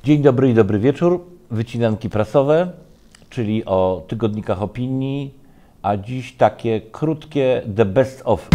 Dzień dobry i dobry wieczór. Wycinanki prasowe, czyli o tygodnikach opinii, a dziś takie krótkie The Best of.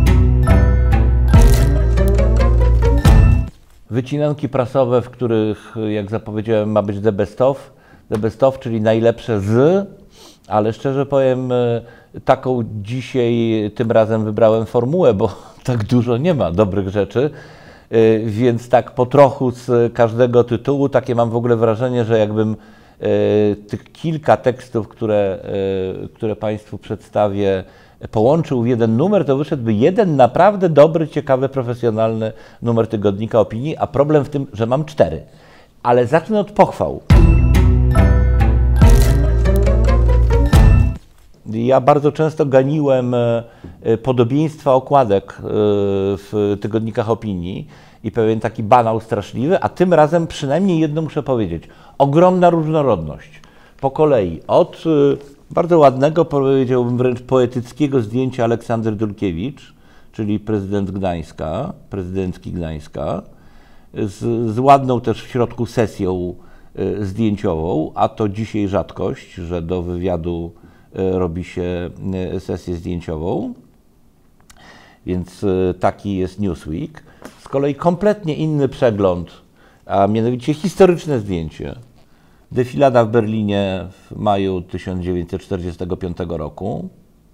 Wycinanki prasowe, w których, jak zapowiedziałem, ma być The Best of, czyli najlepsze z, ale szczerze powiem, taką dzisiaj tym razem wybrałem formułę, bo tak dużo nie ma dobrych rzeczy. Więc tak po trochu z każdego tytułu, takie mam w ogóle wrażenie, że jakbym tych kilka tekstów, które Państwu przedstawię, połączył w jeden numer, to wyszedłby jeden naprawdę dobry, ciekawy, profesjonalny numer tygodnika opinii, a problem w tym, że mam 4. Ale zacznę od pochwał. Ja bardzo często ganiłem podobieństwa okładek w tygodnikach opinii i pewien taki banał straszliwy, a tym razem przynajmniej jedno muszę powiedzieć. Ogromna różnorodność. Po kolei od bardzo ładnego, powiedziałbym wręcz poetyckiego zdjęcia Aleksandry Dulkiewicz, czyli prezydentki Gdańska, z ładną też w środku sesją zdjęciową, a to dzisiaj rzadkość, że do wywiadu robi się sesję zdjęciową, więc taki jest Newsweek. Z kolei kompletnie inny przegląd, a mianowicie historyczne zdjęcie. Defilada w Berlinie w maju 1945 roku.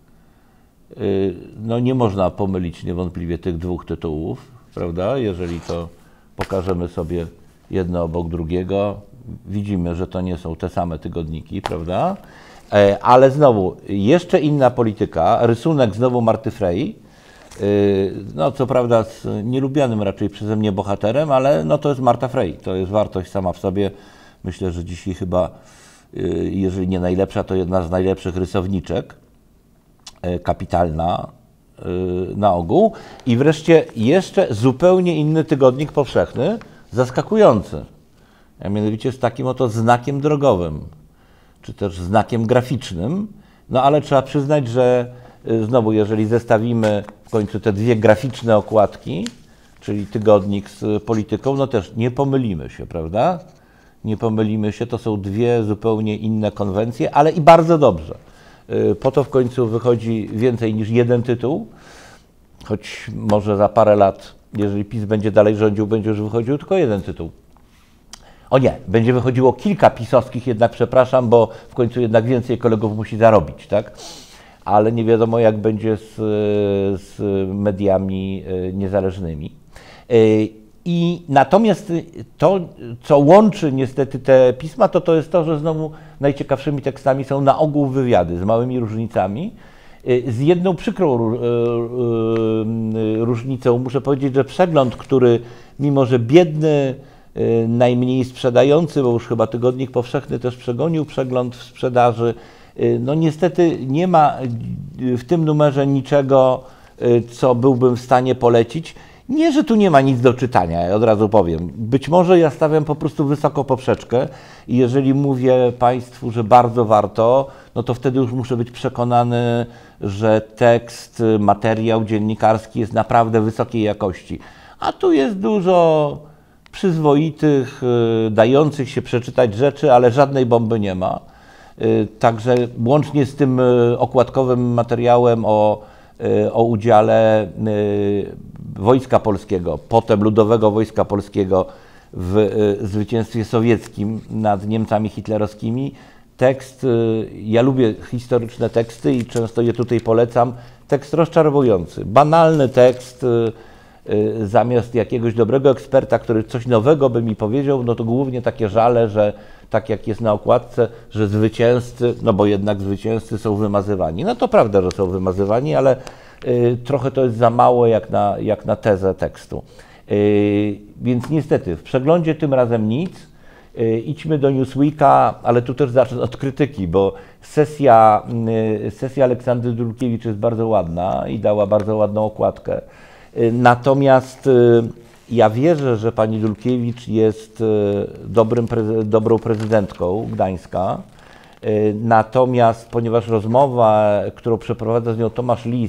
No nie można pomylić niewątpliwie tych dwóch tytułów, prawda? Jeżeli to pokażemy sobie jedno obok drugiego, widzimy, że to nie są te same tygodniki, prawda? Ale znowu, jeszcze inna polityka, rysunek znowu Marty Frey, no co prawda z nielubianym raczej przeze mnie bohaterem, ale no to jest Marta Frey, to jest wartość sama w sobie. Myślę, że dzisiaj chyba, jeżeli nie najlepsza, to jedna z najlepszych rysowniczek, kapitalna na ogół. I wreszcie jeszcze zupełnie inny tygodnik powszechny, zaskakujący, a mianowicie z takim oto znakiem drogowym, czy też znakiem graficznym, no ale trzeba przyznać, że znowu, jeżeli zestawimy w końcu te dwie graficzne okładki, czyli tygodnik z polityką, no też nie pomylimy się, prawda? Nie pomylimy się, to są dwie zupełnie inne konwencje, ale i bardzo dobrze. Po to w końcu wychodzi więcej niż jeden tytuł, choć może za parę lat, jeżeli PiS będzie dalej rządził, będzie już wychodził tylko jeden tytuł. O nie, będzie wychodziło kilka pisowskich, jednak przepraszam, bo w końcu jednak więcej kolegów musi zarobić, tak? Ale nie wiadomo, jak będzie z mediami niezależnymi. I natomiast to, co łączy niestety te pisma, to jest to, że znowu najciekawszymi tekstami są na ogół wywiady z małymi różnicami. Z jedną przykrą różnicą muszę powiedzieć, że przegląd, który mimo że biedny, najmniej sprzedający, bo już chyba Tygodnik Powszechny też przegonił przegląd w sprzedaży, no niestety nie ma w tym numerze niczego, co byłbym w stanie polecić. Nie, że tu nie ma nic do czytania, ja od razu powiem. Być może ja stawiam po prostu wysoko poprzeczkę i jeżeli mówię Państwu, że bardzo warto, no to wtedy już muszę być przekonany, że tekst, materiał dziennikarski jest naprawdę wysokiej jakości. A tu jest dużo przyzwoitych, dających się przeczytać rzeczy, ale żadnej bomby nie ma. Także łącznie z tym okładkowym materiałem o udziale Wojska Polskiego, potem Ludowego Wojska Polskiego w zwycięstwie sowieckim nad Niemcami hitlerowskimi. Tekst, ja lubię historyczne teksty i często je tutaj polecam, tekst rozczarowujący, banalny tekst, zamiast jakiegoś dobrego eksperta, który coś nowego by mi powiedział, no to głównie takie żale, że tak jak jest na okładce, że zwycięzcy, no bo jednak zwycięzcy są wymazywani. No to prawda, że są wymazywani, ale trochę to jest za mało jak na tezę tekstu. Więc niestety w przeglądzie tym razem nic. Idźmy do Newsweeka, ale tu też zacznę od krytyki, bo sesja Aleksandry Dulkiewicz jest bardzo ładna i dała bardzo ładną okładkę. Natomiast ja wierzę, że pani Dulkiewicz jest dobrą prezydentką Gdańska. Natomiast ponieważ rozmowa, którą przeprowadza z nią Tomasz Lis,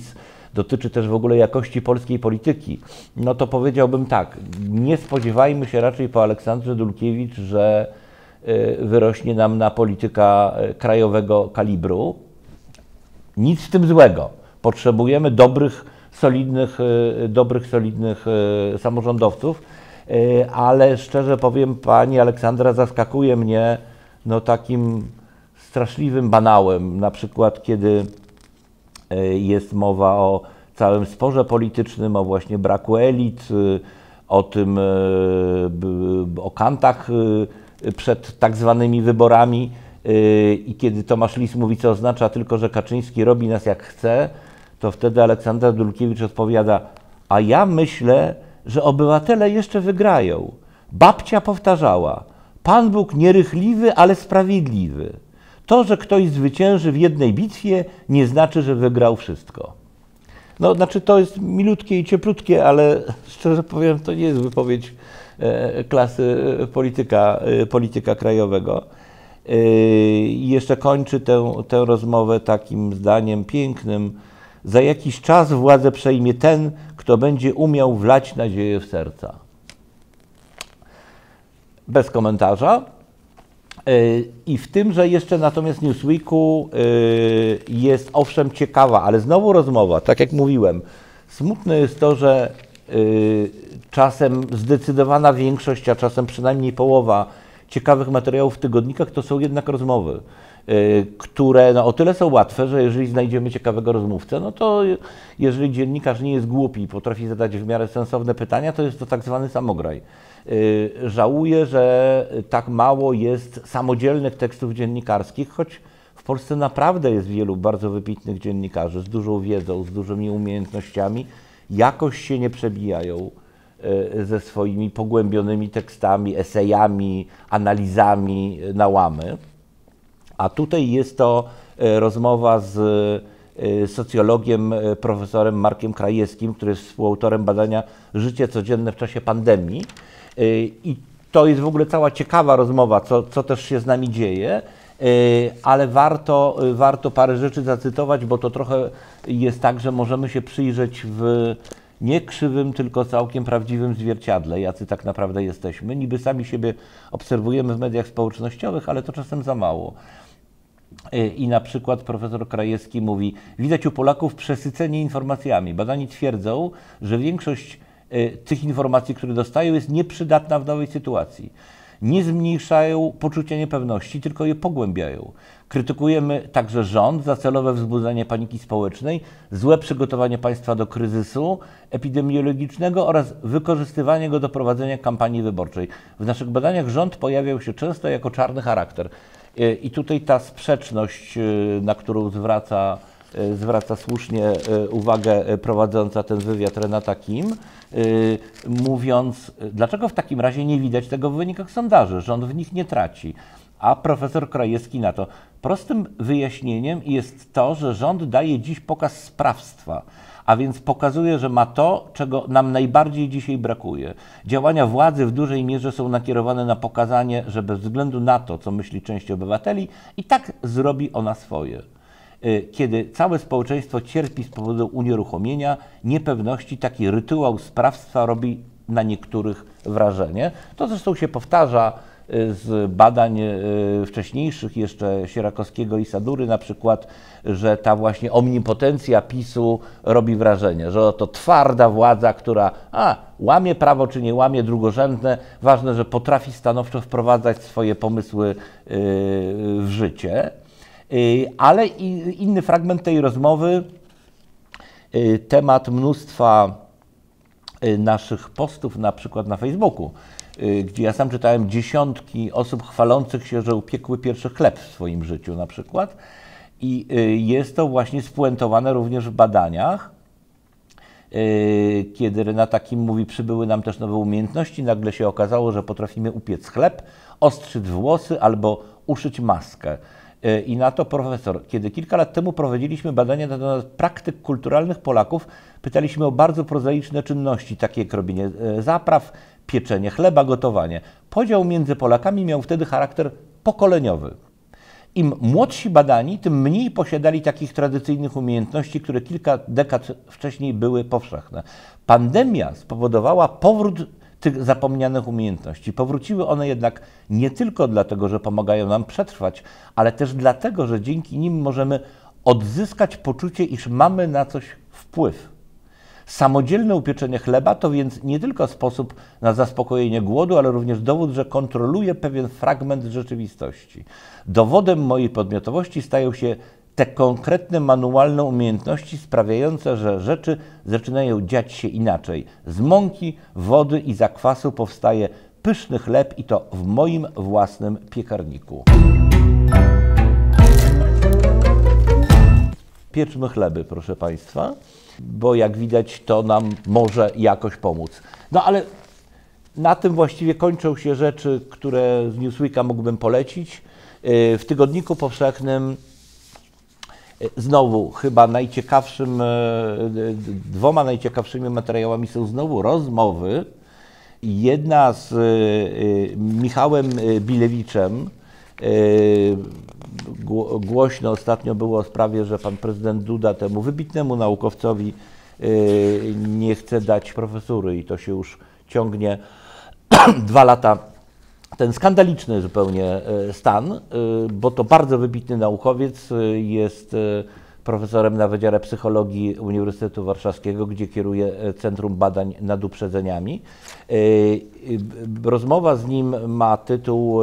dotyczy też w ogóle jakości polskiej polityki, no to powiedziałbym tak, nie spodziewajmy się raczej po Aleksandrze Dulkiewicz, że wyrośnie nam na polityka krajowego kalibru. Nic w tym złego. Potrzebujemy dobrych, solidnych samorządowców, ale szczerze powiem, pani Aleksandra zaskakuje mnie no, takim straszliwym banałem, na przykład kiedy jest mowa o całym sporze politycznym, o właśnie braku elit, o tym, o kantach przed tak zwanymi wyborami i kiedy Tomasz Lis mówi, co oznacza tylko, że Kaczyński robi nas jak chce, to wtedy Aleksandra Dulkiewicz odpowiada, a ja myślę, że obywatele jeszcze wygrają. Babcia powtarzała, Pan Bóg nierychliwy, ale sprawiedliwy. To, że ktoś zwycięży w jednej bitwie, nie znaczy, że wygrał wszystko. No, znaczy to jest milutkie i cieplutkie, ale szczerze powiem, to nie jest wypowiedź klasy polityka krajowego. I jeszcze kończy tę rozmowę takim zdaniem pięknym. Za jakiś czas władzę przejmie ten, kto będzie umiał wlać nadzieję w serca. Bez komentarza. I w tymże jeszcze natomiast Newsweeku jest owszem ciekawa, ale znowu rozmowa, tak jak mówiłem. Smutne jest to, że czasem zdecydowana większość, a czasem przynajmniej połowa ciekawych materiałów w tygodnikach to są jednak rozmowy, które no, o tyle są łatwe, że jeżeli znajdziemy ciekawego rozmówcę, no to jeżeli dziennikarz nie jest głupi i potrafi zadać w miarę sensowne pytania, to jest to tak zwany samograj. Żałuję, że tak mało jest samodzielnych tekstów dziennikarskich, choć w Polsce naprawdę jest wielu bardzo wybitnych dziennikarzy z dużą wiedzą, z dużymi umiejętnościami, jakoś się nie przebijają ze swoimi pogłębionymi tekstami, esejami, analizami na łamy. A tutaj jest to rozmowa z socjologiem, profesorem Markiem Krajewskim, który jest współautorem badania Życie codzienne w czasie pandemii. I to jest w ogóle cała ciekawa rozmowa, co też się z nami dzieje, ale warto parę rzeczy zacytować, bo to trochę jest tak, że możemy się przyjrzeć w nie krzywym, tylko całkiem prawdziwym zwierciadle, jacy tak naprawdę jesteśmy. Niby sami siebie obserwujemy w mediach społecznościowych, ale to czasem za mało. I na przykład profesor Krajewski mówi, widać u Polaków przesycenie informacjami. Badani twierdzą, że większość tych informacji, które dostają, jest nieprzydatna w nowej sytuacji. Nie zmniejszają poczucia niepewności, tylko je pogłębiają. Krytykujemy także rząd za celowe wzbudzanie paniki społecznej, złe przygotowanie państwa do kryzysu epidemiologicznego oraz wykorzystywanie go do prowadzenia kampanii wyborczej. W naszych badaniach rząd pojawiał się często jako czarny charakter. I tutaj ta sprzeczność, na którą zwraca słusznie uwagę prowadząca ten wywiad Renata Kim, mówiąc, dlaczego w takim razie nie widać tego w wynikach sondaży, rząd w nich nie traci. A profesor Krajewski na to, prostym wyjaśnieniem jest to, że rząd daje dziś pokaz sprawstwa, a więc pokazuje, że ma to, czego nam najbardziej dzisiaj brakuje. Działania władzy w dużej mierze są nakierowane na pokazanie, że bez względu na to, co myśli część obywateli, i tak zrobi ona swoje. Kiedy całe społeczeństwo cierpi z powodu unieruchomienia, niepewności, taki rytuał sprawstwa robi na niektórych wrażenie. To zresztą się powtarza z badań wcześniejszych, jeszcze Sierakowskiego i Sadury na przykład, że ta właśnie omnipotencja PiS-u robi wrażenie, że oto twarda władza, która łamie prawo czy nie łamie, drugorzędne, ważne, że potrafi stanowczo wprowadzać swoje pomysły w życie. Ale inny fragment tej rozmowy, temat mnóstwa naszych postów, na przykład na Facebooku, gdzie ja sam czytałem dziesiątki osób chwalących się, że upiekły pierwszy chleb w swoim życiu na przykład. I jest to właśnie spuentowane również w badaniach, kiedy Renata Kim mówi, przybyły nam też nowe umiejętności, nagle się okazało, że potrafimy upiec chleb, ostrzyć włosy albo uszyć maskę. I na to profesor, kiedy kilka lat temu prowadziliśmy badania na temat praktyk kulturalnych Polaków, pytaliśmy o bardzo prozaiczne czynności, takie jak robienie zapraw, pieczenie chleba, gotowanie. Podział między Polakami miał wtedy charakter pokoleniowy. Im młodsi badani, tym mniej posiadali takich tradycyjnych umiejętności, które kilka dekad wcześniej były powszechne. Pandemia spowodowała powrót tych zapomnianych umiejętności. Powróciły one jednak nie tylko dlatego, że pomagają nam przetrwać, ale też dlatego, że dzięki nim możemy odzyskać poczucie, iż mamy na coś wpływ. Samodzielne upieczenie chleba to więc nie tylko sposób na zaspokojenie głodu, ale również dowód, że kontroluję pewien fragment rzeczywistości. Dowodem mojej podmiotowości stają się te konkretne manualne umiejętności sprawiające, że rzeczy zaczynają dziać się inaczej. Z mąki, wody i zakwasu powstaje pyszny chleb i to w moim własnym piekarniku. Pieczmy chleby, proszę Państwa, bo jak widać, to nam może jakoś pomóc. No ale na tym właściwie kończą się rzeczy, które z Newsweeka mógłbym polecić. W Tygodniku Powszechnym znowu chyba dwoma najciekawszymi materiałami są znowu rozmowy. Jedna z Michałem Bilewiczem. Głośno ostatnio było o sprawie, że pan prezydent Duda temu wybitnemu naukowcowi nie chce dać profesury i to się już ciągnie 2 lata. Ten skandaliczny zupełnie stan, bo to bardzo wybitny naukowiec, jest profesorem na Wydziale Psychologii Uniwersytetu Warszawskiego, gdzie kieruje Centrum Badań nad Uprzedzeniami. Rozmowa z nim ma tytuł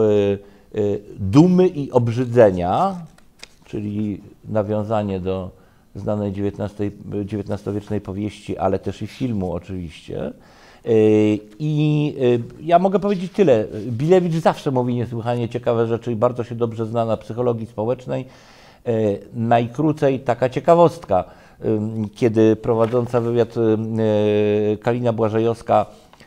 Dumy i obrzydzenia, czyli nawiązanie do znanej XIX-wiecznej powieści, ale też i filmu oczywiście. I ja mogę powiedzieć tyle. Bilewicz zawsze mówi niesłychanie ciekawe rzeczy i bardzo się dobrze zna na psychologii społecznej. Najkrócej taka ciekawostka, kiedy prowadząca wywiad Kalina Błażejowska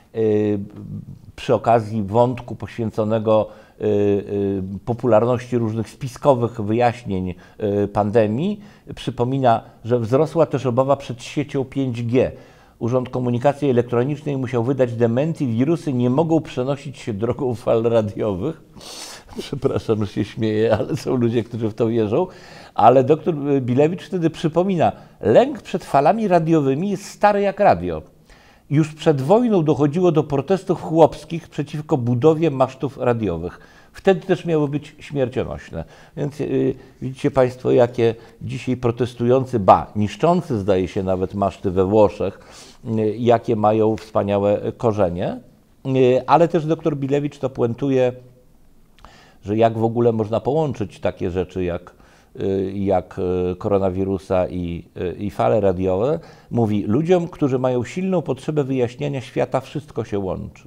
przy okazji wątku poświęconego popularności różnych spiskowych wyjaśnień pandemii przypomina, że wzrosła też obawa przed siecią 5G. Urząd Komunikacji Elektronicznej musiał wydać dementi, wirusy nie mogą przenosić się drogą fal radiowych. Przepraszam, że się śmieję, ale są ludzie, którzy w to wierzą. Ale doktor Bilewicz wtedy przypomina, lęk przed falami radiowymi jest stary jak radio. Już przed wojną dochodziło do protestów chłopskich przeciwko budowie masztów radiowych. Wtedy też miały być śmiercionośne. Więc widzicie Państwo, jakie dzisiaj protestujący, niszczący zdaje się nawet maszty we Włoszech, jakie mają wspaniałe korzenie. Ale też dr Bilewicz to puentuje, że jak w ogóle można połączyć takie rzeczy jak koronawirusa i fale radiowe. Mówi, ludziom, którzy mają silną potrzebę wyjaśniania świata, wszystko się łączy.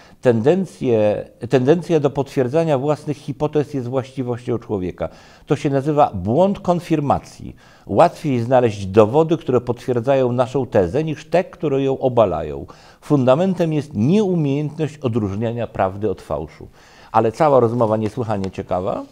Tendencja do potwierdzania własnych hipotez jest właściwością człowieka. To się nazywa błąd konfirmacji. Łatwiej znaleźć dowody, które potwierdzają naszą tezę, niż te, które ją obalają. Fundamentem jest nieumiejętność odróżniania prawdy od fałszu. Ale cała rozmowa niesłychanie ciekawa.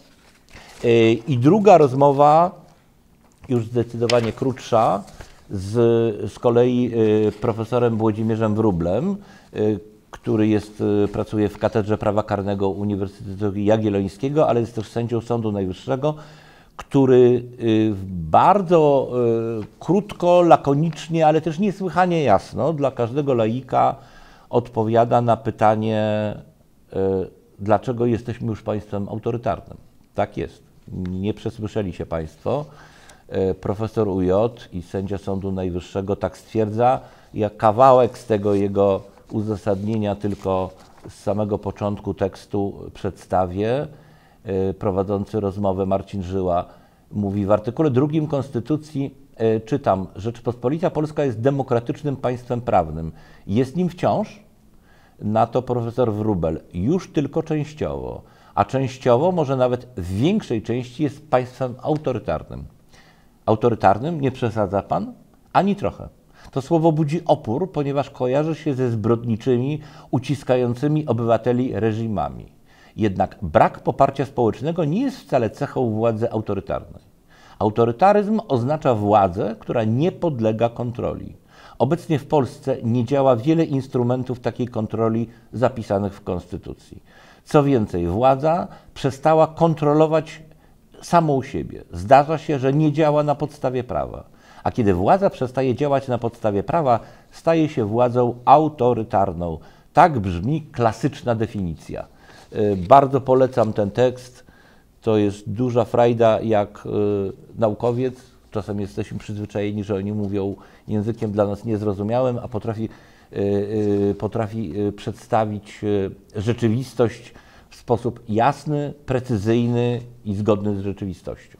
I druga rozmowa, już zdecydowanie krótsza, z kolei profesorem Włodzimierzem Wróblem, który pracuje w Katedrze Prawa Karnego Uniwersytetu Jagiellońskiego, ale jest też sędzią Sądu Najwyższego, który bardzo krótko, lakonicznie, ale też niesłychanie jasno dla każdego laika odpowiada na pytanie, dlaczego jesteśmy już państwem autorytarnym. Tak jest. Nie przesłyszeli się Państwo. Profesor UJ i sędzia Sądu Najwyższego tak stwierdza. Ja kawałek z tego jego uzasadnienia tylko z samego początku tekstu przedstawię. Prowadzący rozmowę Marcin Żyła mówi w artykule 2 Konstytucji, czytam, Rzeczpospolita Polska jest demokratycznym państwem prawnym. Jest nim wciąż? Na to profesor Wróbel, już tylko częściowo, a częściowo, może nawet w większej części jest państwem autorytarnym. Autorytarnym? Nie przesadza pan? Ani trochę. To słowo budzi opór, ponieważ kojarzy się ze zbrodniczymi, uciskającymi obywateli reżimami. Jednak brak poparcia społecznego nie jest wcale cechą władzy autorytarnej. Autorytaryzm oznacza władzę, która nie podlega kontroli. Obecnie w Polsce nie działa wiele instrumentów takiej kontroli zapisanych w Konstytucji. Co więcej, władza przestała kontrolować samo u siebie. Zdarza się, że nie działa na podstawie prawa. A kiedy władza przestaje działać na podstawie prawa, staje się władzą autorytarną. Tak brzmi klasyczna definicja. Bardzo polecam ten tekst. To jest duża frajda, jak naukowiec. Czasem jesteśmy przyzwyczajeni, że oni mówią językiem dla nas niezrozumiałym, a potrafi przedstawić rzeczywistość w sposób jasny, precyzyjny i zgodny z rzeczywistością.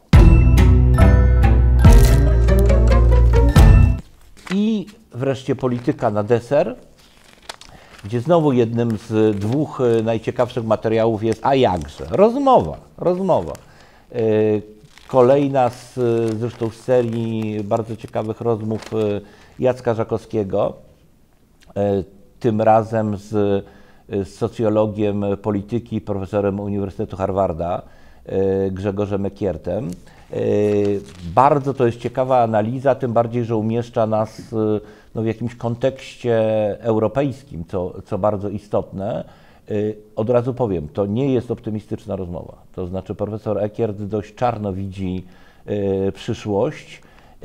I wreszcie polityka na deser, gdzie znowu jednym z dwóch najciekawszych materiałów jest, a jakże, rozmowa. Kolejna zresztą z serii bardzo ciekawych rozmów Jacka Żakowskiego, tym razem z socjologiem polityki, profesorem Uniwersytetu Harvarda, Grzegorzem Ekiertem. Bardzo to jest ciekawa analiza, tym bardziej, że umieszcza nas w jakimś kontekście europejskim, co bardzo istotne. Od razu powiem, to nie jest optymistyczna rozmowa. To znaczy profesor Ekiert dość czarno widzi przyszłość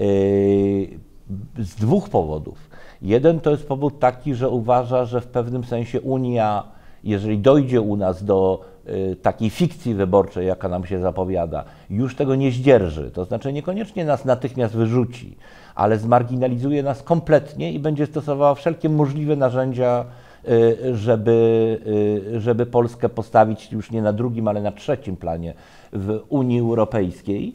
z dwóch powodów. Jeden to jest powód taki, że uważa, że w pewnym sensie Unia, jeżeli dojdzie u nas do takiej fikcji wyborczej, jaka nam się zapowiada, już tego nie zdzierży. To znaczy niekoniecznie nas natychmiast wyrzuci, ale zmarginalizuje nas kompletnie i będzie stosowała wszelkie możliwe narzędzia, żeby Polskę postawić już nie na drugim, ale na trzecim planie w Unii Europejskiej.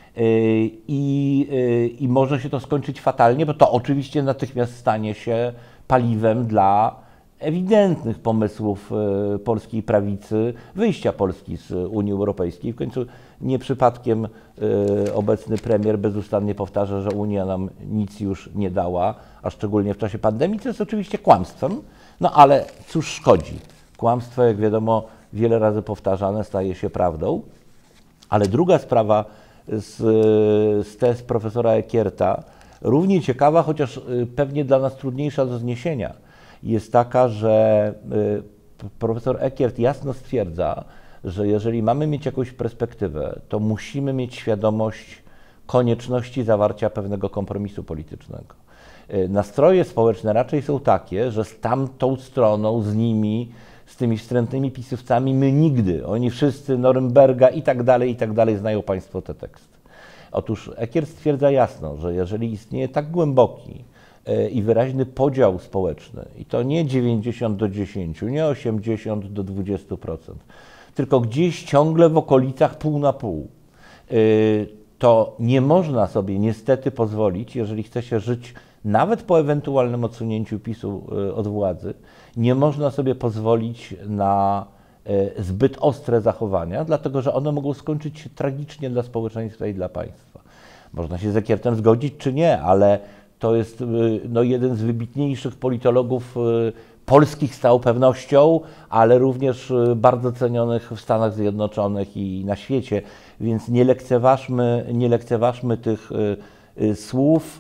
I może się to skończyć fatalnie, bo to oczywiście natychmiast stanie się paliwem dla ewidentnych pomysłów polskiej prawicy wyjścia Polski z Unii Europejskiej. W końcu nie przypadkiem obecny premier bezustannie powtarza, że Unia nam nic już nie dała, a szczególnie w czasie pandemii, co jest oczywiście kłamstwem, no ale cóż szkodzi. Kłamstwo, jak wiadomo, wiele razy powtarzane staje się prawdą. Ale druga sprawa z tez profesora Ekierta, równie ciekawa, chociaż pewnie dla nas trudniejsza do zniesienia, jest taka, że profesor Ekiert jasno stwierdza, że jeżeli mamy mieć jakąś perspektywę, to musimy mieć świadomość konieczności zawarcia pewnego kompromisu politycznego. Nastroje społeczne raczej są takie, że z tamtą stroną, z nimi, z tymi wstrętnymi pisowcami my nigdy, oni wszyscy Norymberga i tak dalej, znają Państwo te teksty. Otóż Ekiert stwierdza jasno, że jeżeli istnieje tak głęboki i wyraźny podział społeczny, i to nie 90:10, nie 80:20%, tylko gdzieś ciągle w okolicach pół na pół, to nie można sobie niestety pozwolić, jeżeli chce się żyć nawet po ewentualnym odsunięciu PiS-u od władzy, nie można sobie pozwolić na zbyt ostre zachowania, dlatego że one mogą skończyć się tragicznie dla społeczeństwa i dla państwa. Można się z Ekiertem zgodzić czy nie, ale to jest jeden z wybitniejszych politologów polskich z całą pewnością, ale również bardzo cenionych w Stanach Zjednoczonych i na świecie, więc nie lekceważmy tych słów.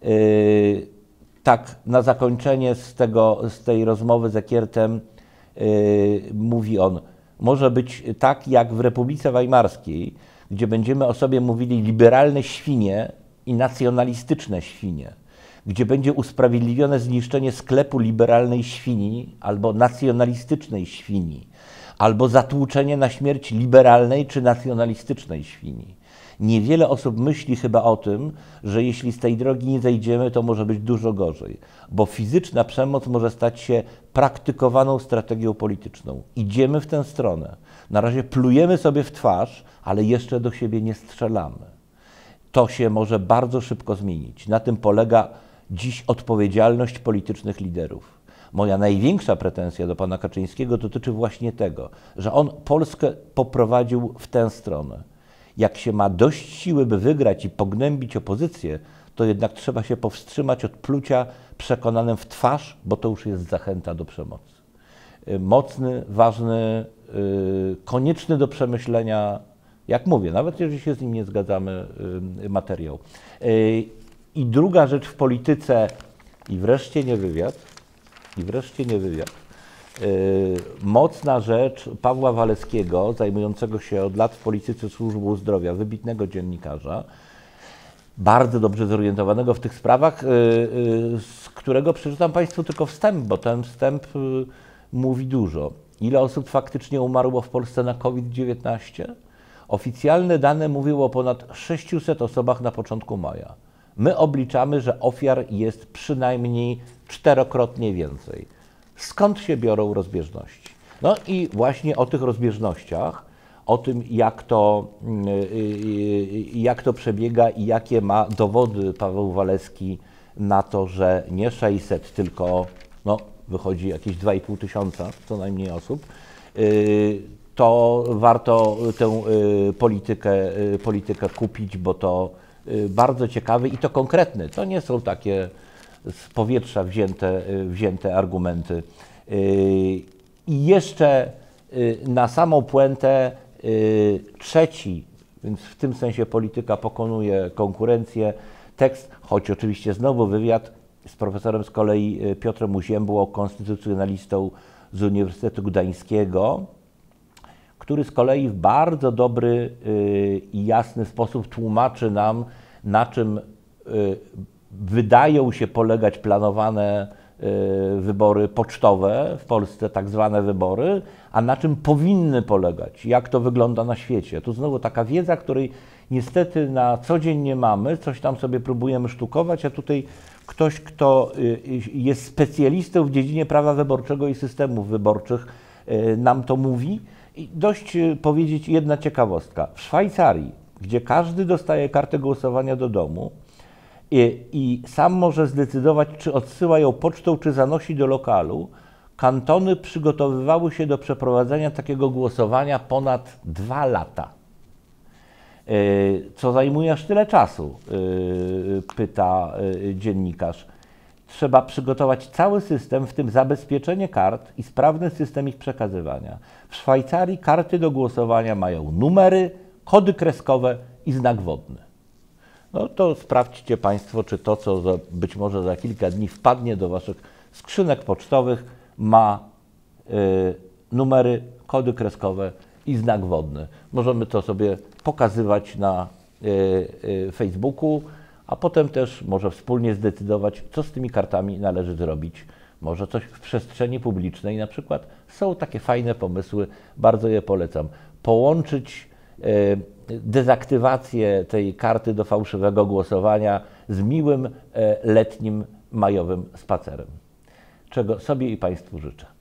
Tak na zakończenie z tej rozmowy z Ekiertem mówi on, może być tak jak w Republice Weimarskiej, gdzie będziemy o sobie mówili liberalne świnie i nacjonalistyczne świnie, gdzie będzie usprawiedliwione zniszczenie sklepu liberalnej świni albo nacjonalistycznej świni, albo zatłuczenie na śmierć liberalnej czy nacjonalistycznej świni. Niewiele osób myśli chyba o tym, że jeśli z tej drogi nie zejdziemy, to może być dużo gorzej, bo fizyczna przemoc może stać się praktykowaną strategią polityczną. Idziemy w tę stronę. Na razie plujemy sobie w twarz, ale jeszcze do siebie nie strzelamy. To się może bardzo szybko zmienić. Na tym polega dziś odpowiedzialność politycznych liderów. Moja największa pretensja do pana Kaczyńskiego dotyczy właśnie tego, że on Polskę poprowadził w tę stronę. Jak się ma dość siły, by wygrać i pognębić opozycję, to jednak trzeba się powstrzymać od plucia przekonanym w twarz, bo to już jest zachęta do przemocy. Mocny, ważny, konieczny do przemyślenia, jak mówię, nawet jeżeli się z nim nie zgadzamy, materiał. I druga rzecz w polityce, i wreszcie nie wywiad, Mocna rzecz Pawła Walewskiego, zajmującego się od lat w polityce służbą zdrowia, wybitnego dziennikarza, bardzo dobrze zorientowanego w tych sprawach, z którego przeczytam Państwu tylko wstęp, bo ten wstęp mówi dużo. Ile osób faktycznie umarło w Polsce na COVID-19? Oficjalne dane mówią o ponad 600 osobach na początku maja. My obliczamy, że ofiar jest przynajmniej 4-krotnie więcej. Skąd się biorą rozbieżności? No i właśnie o tych rozbieżnościach, o tym, jak to przebiega i jakie ma dowody Paweł Walewski na to, że nie 600, tylko no, wychodzi jakieś 2,5 tysiąca co najmniej osób, to warto tę politykę kupić, bo to bardzo ciekawy i to konkretny. To nie są takie z powietrza wzięte argumenty. I jeszcze na samą puentę trzeci, więc w tym sensie polityka pokonuje konkurencję, tekst, choć oczywiście znowu wywiad z profesorem z kolei Piotrem Uziębło, konstytucjonalistą z Uniwersytetu Gdańskiego, który z kolei w bardzo dobry i jasny sposób tłumaczy nam, na czym wydają się polegać planowane wybory pocztowe w Polsce, tak zwane wybory, a na czym powinny polegać, jak to wygląda na świecie. Tu znowu taka wiedza, której niestety na co dzień nie mamy, coś tam sobie próbujemy sztukować, a tutaj ktoś, kto jest specjalistą w dziedzinie prawa wyborczego i systemów wyborczych, nam to mówi. I dość powiedzieć jedna ciekawostka. W Szwajcarii, gdzie każdy dostaje kartę głosowania do domu i sam może zdecydować, czy odsyła ją pocztą, czy zanosi do lokalu, kantony przygotowywały się do przeprowadzenia takiego głosowania ponad 2 lata. Co zajmuje aż tyle czasu? Pyta dziennikarz. Trzeba przygotować cały system, w tym zabezpieczenie kart i sprawny system ich przekazywania. W Szwajcarii karty do głosowania mają numery, kody kreskowe i znak wodny. No to sprawdźcie Państwo, czy to, co być może za kilka dni wpadnie do Waszych skrzynek pocztowych, ma numery, kody kreskowe i znak wodny. Możemy to sobie pokazywać na Facebooku, a potem też może wspólnie zdecydować, co z tymi kartami należy zrobić. Może coś w przestrzeni publicznej, na przykład są takie fajne pomysły, bardzo je polecam. Połączyć dezaktywację tej karty do fałszywego głosowania z miłym letnim majowym spacerem, czego sobie i Państwu życzę.